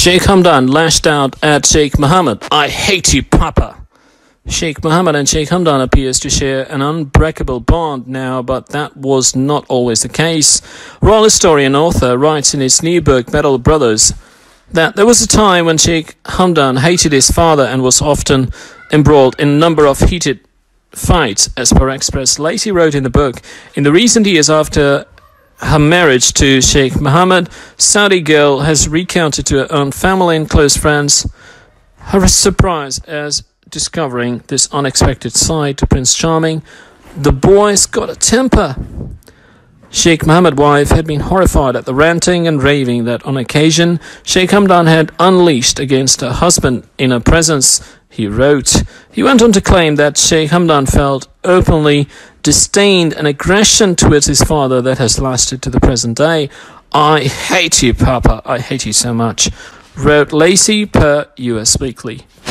Sheikh Hamdan lashed out at Sheikh Mohammed. "I hate you, Papa." Sheikh Mohammed and Sheikh Hamdan appears to share an unbreakable bond now, but that was not always the case. Royal historian author writes in his new book, Metal Brothers, that there was a time when Sheikh Hamdan hated his father and was often embroiled in a number of heated fights. As per Express, Lacey wrote in the book, in the recent years after her marriage to Sheikh Mohammed, Saudi girl has recounted to her own family and close friends her surprise as discovering this unexpected side to Prince Charming. "The boy's got a temper." Sheikh Mohammed's wife had been horrified at the ranting and raving that on occasion Sheikh Hamdan had unleashed against her husband in her presence, he wrote. He went on to claim that Sheikh Hamdan felt openly disdain and aggression towards his father that has lasted to the present day. "I hate you, Papa. I hate you so much," wrote Lacey per US Weekly.